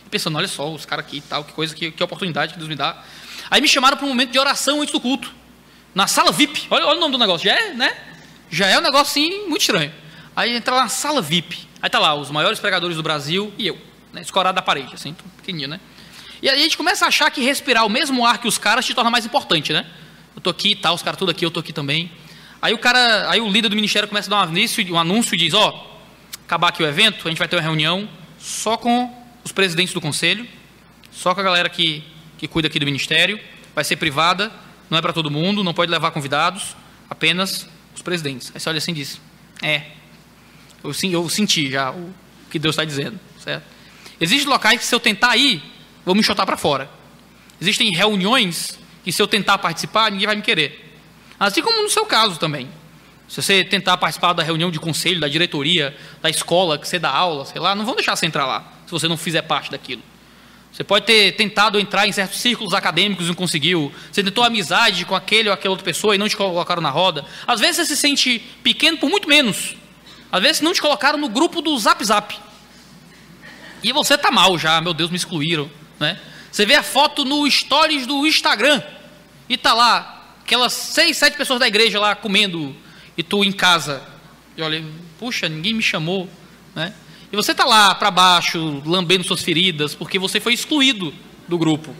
Pensando, olha só, os caras aqui e tal, que coisa, que, que oportunidade que Deus me dá. Aí me chamaram para um momento de oração antes do culto, na sala V I P. Olha, olha o nome do negócio, já é, né? Já é um negócio assim, muito estranho. Aí entra lá na sala V I P. Aí tá lá, os maiores pregadores do Brasil e eu, né, escorado da parede, assim, pequenininho, né? E aí a gente começa a achar que respirar o mesmo ar que os caras te torna mais importante, né? Eu tô aqui e tal, os caras tudo aqui, eu tô aqui também. Aí o cara, aí o líder do ministério começa a dar um anúncio, um anúncio e diz, ó, oh, acabar aqui o evento, a gente vai ter uma reunião só com os presidentes do conselho, só com a galera que, que cuida aqui do ministério, vai ser privada, não é para todo mundo, não pode levar convidados, apenas os presidentes. Aí você olha assim e diz, é, eu, eu senti já o que Deus está dizendo, certo? Existem locais que se eu tentar ir, vou me enxotar para fora. Existem reuniões que se eu tentar participar, ninguém vai me querer. Assim como no seu caso também. Se você tentar participar da reunião de conselho, da diretoria, da escola, que você dá aula, sei lá, não vão deixar você entrar lá, se você não fizer parte daquilo. Você pode ter tentado entrar em certos círculos acadêmicos e não conseguiu. Você tentou amizade com aquele ou aquela outra pessoa e não te colocaram na roda. Às vezes você se sente pequeno por muito menos. Às vezes não te colocaram no grupo do Zap Zap. E você tá mal já, meu Deus, me excluíram, né? Você vê a foto no stories do Instagram e tá lá aquelas seis, sete pessoas da igreja lá comendo e tu em casa. E olha, puxa, ninguém me chamou, né? E você tá lá para baixo, lambendo suas feridas, porque você foi excluído do grupo.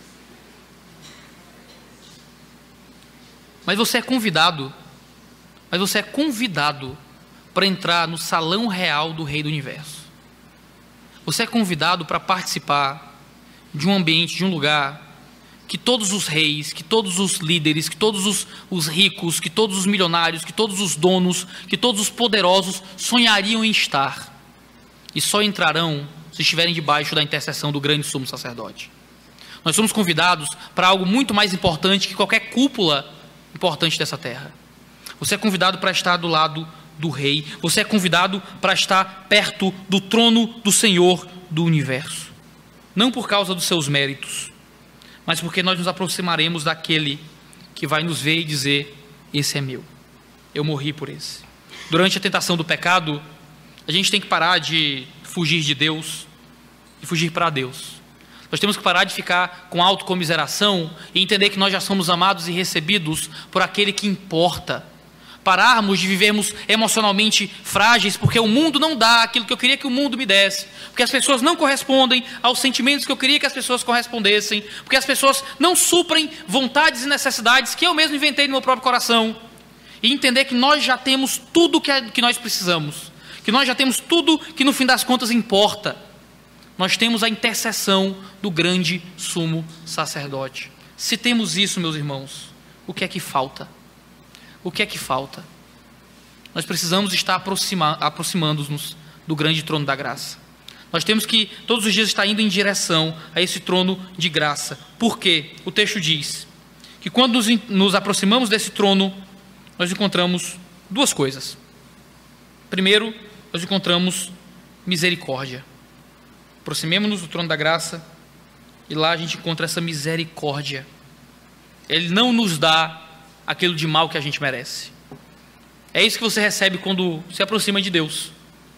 Mas você é convidado, mas você é convidado para entrar no salão real do Rei do Universo. Você é convidado para participar de um ambiente, de um lugar que todos os reis, que todos os líderes, que todos os, os ricos, que todos os milionários, que todos os donos, que todos os poderosos sonhariam em estar. E só entrarão se estiverem debaixo da intercessão do grande sumo sacerdote. Nós somos convidados para algo muito mais importante que qualquer cúpula importante dessa terra. Você é convidado para estar do lado do rei. Você é convidado para estar perto do trono do Senhor do universo. Não por causa dos seus méritos, mas porque nós nos aproximaremos daquele que vai nos ver e dizer, esse é meu. Eu morri por esse. Durante a tentação do pecado, a gente tem que parar de fugir de Deus e fugir para Deus. Nós temos que parar de ficar com autocomiseração e entender que nós já somos amados e recebidos por aquele que importa. Pararmos de vivermos emocionalmente frágeis, porque o mundo não dá aquilo que eu queria que o mundo me desse, porque as pessoas não correspondem aos sentimentos que eu queria que as pessoas correspondessem, porque as pessoas não suprem vontades e necessidades que eu mesmo inventei no meu próprio coração, e entender que nós já temos tudo que, que nós precisamos, que nós já temos tudo que no fim das contas importa. Nós temos a intercessão do grande sumo sacerdote. Se temos isso, meus irmãos, o que é que falta? O que é que falta? Nós precisamos estar aproxima, aproximando-nos do grande trono da graça. Nós temos que todos os dias estar indo em direção a esse trono de graça. Por quê? O texto diz que quando nos, nos aproximamos desse trono, nós encontramos duas coisas. Primeiro, nós encontramos misericórdia. Aproximemo-nos do trono da graça e lá a gente encontra essa misericórdia. Ele não nos dá aquilo de mal que a gente merece. É isso que você recebe quando se aproxima de Deus.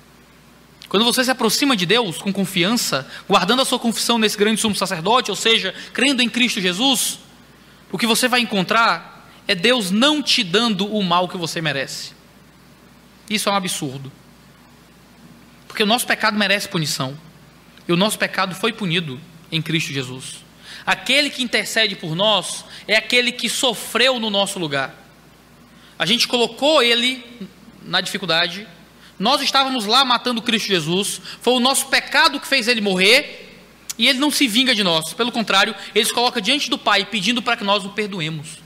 Quando você se aproxima de Deus com confiança, guardando a sua confissão nesse grande sumo sacerdote, ou seja, crendo em Cristo Jesus, o que você vai encontrar é Deus não te dando o mal que você merece. Isso é um absurdo. Porque o nosso pecado merece punição. E o nosso pecado foi punido em Cristo Jesus. Aquele que intercede por nós é aquele que sofreu no nosso lugar. A gente colocou ele na dificuldade. Nós estávamos lá matando Cristo Jesus. Foi o nosso pecado que fez ele morrer. E ele não se vinga de nós. Pelo contrário, ele se coloca diante do Pai pedindo para que nós o perdoemos.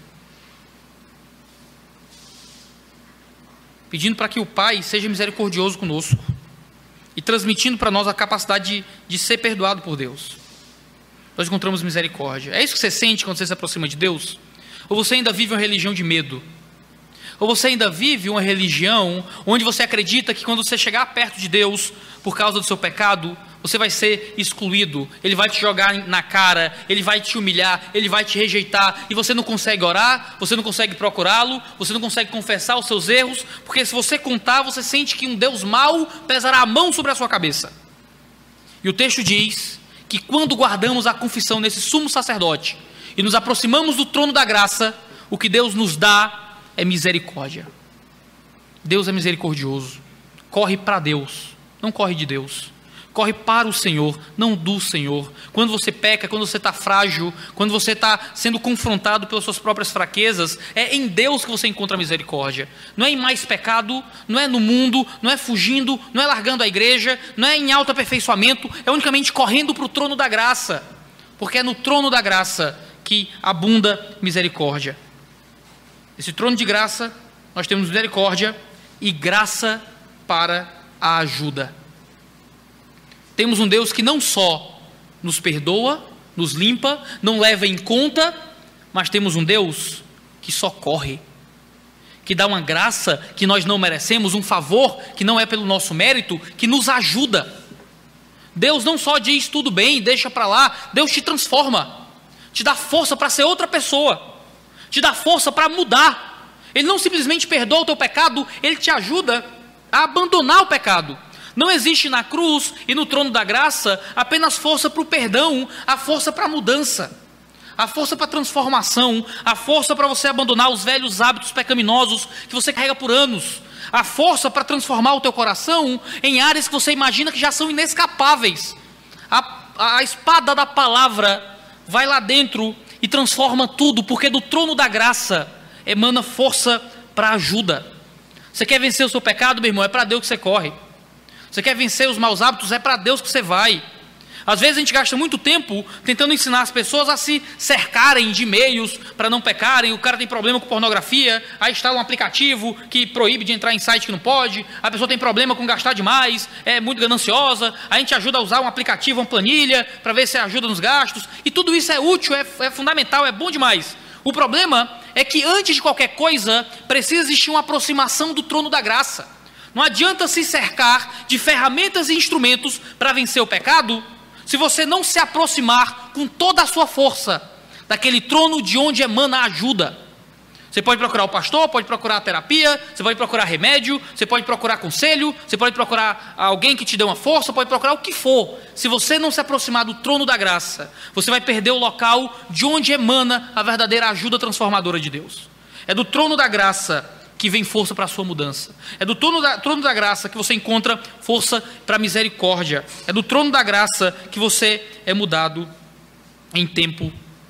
Pedindo para que o Pai seja misericordioso conosco. E transmitindo para nós a capacidade de, de ser perdoado por Deus. Nós encontramos misericórdia. É isso que você sente quando você se aproxima de Deus? Ou você ainda vive uma religião de medo? Ou você ainda vive uma religião onde você acredita que quando você chegar perto de Deus, por causa do seu pecado, você vai ser excluído, Ele vai te jogar na cara, Ele vai te humilhar, Ele vai te rejeitar, e você não consegue orar, você não consegue procurá-lo, você não consegue confessar os seus erros, porque se você contar, você sente que um Deus mau pesará a mão sobre a sua cabeça. E o texto diz que quando guardamos a confissão nesse sumo sacerdote e nos aproximamos do trono da graça, o que Deus nos dá é misericórdia. Deus é misericordioso. Corre para Deus, não corre de Deus. Corre para o Senhor, não do Senhor. Quando você peca, quando você está frágil, quando você está sendo confrontado pelas suas próprias fraquezas, é em Deus que você encontra misericórdia. Não é em mais pecado, não é no mundo, não é fugindo, não é largando a igreja, não é em autoaperfeiçoamento, é unicamente correndo para o trono da graça. Porque é no trono da graça que abunda misericórdia. Esse trono de graça, nós temos misericórdia e graça para a ajuda. Temos um Deus que não só nos perdoa, nos limpa, não leva em conta, mas temos um Deus que socorre, que dá uma graça que nós não merecemos, um favor que não é pelo nosso mérito, que nos ajuda. Deus não só diz tudo bem, deixa para lá, Deus te transforma, te dá força para ser outra pessoa, te dá força para mudar. Ele não simplesmente perdoa o teu pecado, Ele te ajuda a abandonar o pecado. Não existe na cruz e no trono da graça apenas força para o perdão, a força para a mudança, a força para a transformação, a força para você abandonar os velhos hábitos pecaminosos que você carrega por anos, a força para transformar o teu coração em áreas que você imagina que já são inescapáveis. A, a espada da palavra vai lá dentro e transforma tudo, porque do trono da graça emana força para ajuda. Você quer vencer o seu pecado, meu irmão? É para Deus que você corre. Você quer vencer os maus hábitos? É para Deus que você vai. Às vezes a gente gasta muito tempo tentando ensinar as pessoas a se cercarem de meios para não pecarem. O cara tem problema com pornografia, aí instala um aplicativo que proíbe de entrar em site que não pode. A pessoa tem problema com gastar demais, é muito gananciosa. A gente ajuda a usar um aplicativo, uma planilha, para ver se ajuda nos gastos. E tudo isso é útil, é, é fundamental, é bom demais. O problema é que antes de qualquer coisa, precisa existir uma aproximação do trono da graça. Não adianta se cercar de ferramentas e instrumentos para vencer o pecado, se você não se aproximar com toda a sua força daquele trono de onde emana a ajuda. Você pode procurar o pastor, pode procurar a terapia, você pode procurar remédio, você pode procurar conselho, você pode procurar alguém que te dê uma força, pode procurar o que for. Se você não se aproximar do trono da graça, você vai perder o local de onde emana a verdadeira ajuda transformadora de Deus. É do trono da graça que vem força para a sua mudança. É do trono da, trono da graça que você encontra força para a misericórdia. É do trono da graça que você é mudado em tempo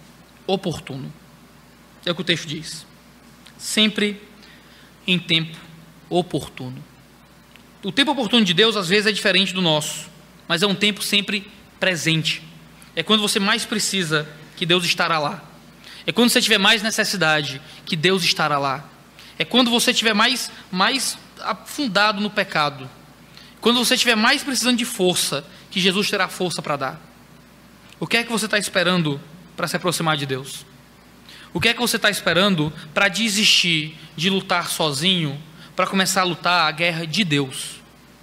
oportuno. É o que o texto diz. Sempre em tempo oportuno. O tempo oportuno de Deus às vezes é diferente do nosso, mas é um tempo sempre presente. É quando você mais precisa que Deus estará lá. É quando você tiver mais necessidade que Deus estará lá. É quando você estiver mais, mais afundado no pecado. Quando você estiver mais precisando de força, que Jesus terá força para dar. O que é que você está esperando para se aproximar de Deus? O que é que você está esperando para desistir de lutar sozinho, para começar a lutar a guerra de Deus?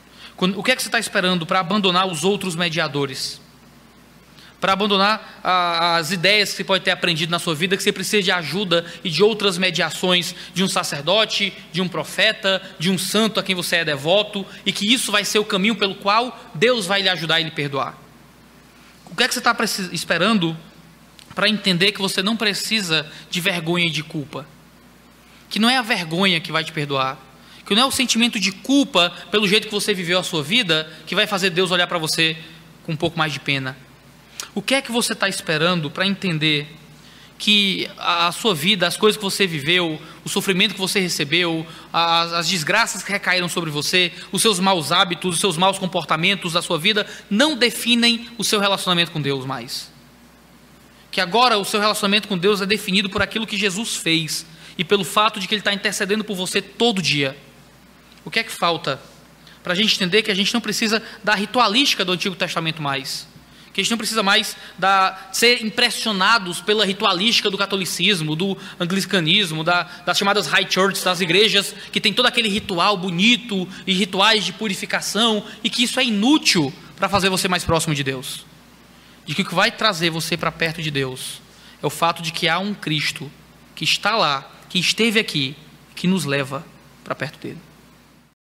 O que é que você está esperando para abandonar os outros mediadores? Para abandonar a, as ideias que você pode ter aprendido na sua vida, que você precisa de ajuda e de outras mediações, de um sacerdote, de um profeta, de um santo a quem você é devoto, e que isso vai ser o caminho pelo qual Deus vai lhe ajudar e lhe perdoar. O que é que você está esperando para entender que você não precisa de vergonha e de culpa? Que não é a vergonha que vai te perdoar, que não é o sentimento de culpa pelo jeito que você viveu a sua vida que vai fazer Deus olhar para você com um pouco mais de pena. O que é que você está esperando para entender que a sua vida, as coisas que você viveu, o sofrimento que você recebeu, as, as desgraças que recaíram sobre você, os seus maus hábitos, os seus maus comportamentos da sua vida, não definem o seu relacionamento com Deus mais? Que agora o seu relacionamento com Deus é definido por aquilo que Jesus fez e pelo fato de que Ele está intercedendo por você todo dia. O que é que falta para a gente entender que a gente não precisa da ritualística do Antigo Testamento mais? Que a gente não precisa mais da, ser impressionados pela ritualística do catolicismo, do anglicanismo, da, das chamadas high churches, das igrejas que tem todo aquele ritual bonito e rituais de purificação, e que isso é inútil para fazer você mais próximo de Deus. De que o que vai trazer você para perto de Deus é o fato de que há um Cristo que está lá, que esteve aqui, que nos leva para perto dele.